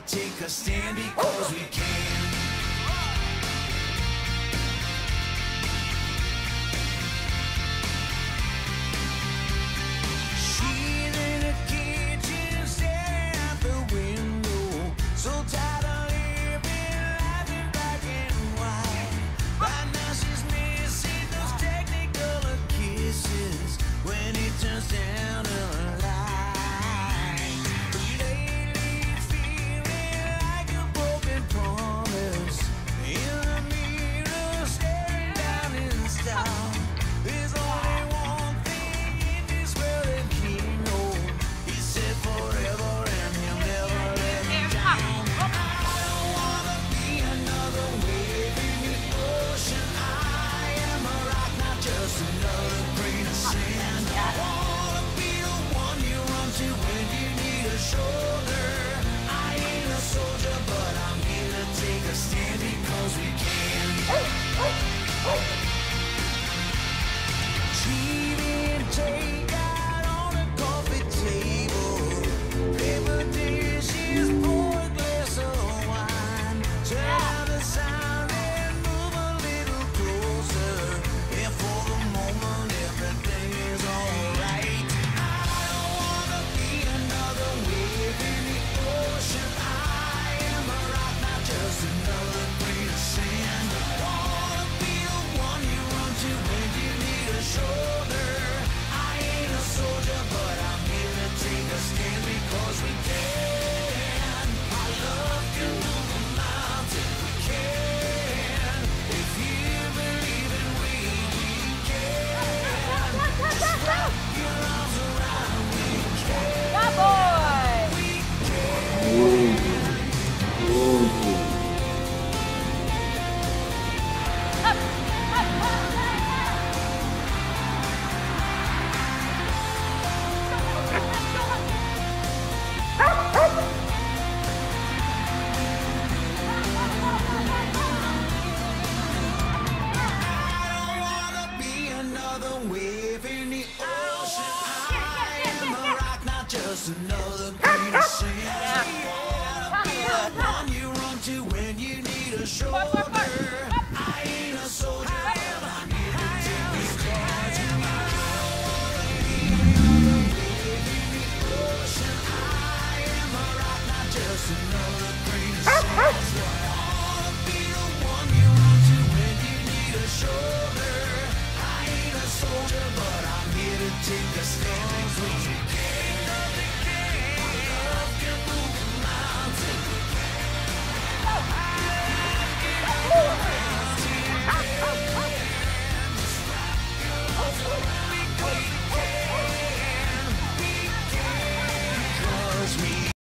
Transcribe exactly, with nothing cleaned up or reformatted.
take a stand because we can. She's in the kitchen, staring out the window, so tired of living life in black and white. Right now she's missing those technicolor kisses when it turns down the light. But lately feeling like a broken promise in the mirror, staring down in style. There's only one thing in this world that he knows. He said forever and he'll never let me down. I don't wanna be another wave in the ocean. I am a rock, not just another grain of sand. I wanna be the one you run to when you need a shoulder. I ain't a soldier, but I'm here to take a stand because we can. Cheating takeout on a coffee table, paper dishes, pour a glass of wine. Turn down the sound and move a little closer. And for the moment, everything is alright. I don't wanna be another wave in the ocean. I am a rock, not just another grain of sand. I wanna be the one you run to when you need a shoulder. I ain't a soldier, but I'm here to take a stand because we can. Our love can move a mountain, we can. If you believe in we, we can. Just wrap your arms around, we can. Yeah, boy. We can. I don't wanna be another wave in the ocean. I am a rock, not just another grain of sand. Be the one you run to when you need a shoulder. I ain't a soldier, but I'm here to take these cards. I don't wanna be another wave in the ocean. I am a rock, not just another grain of sand.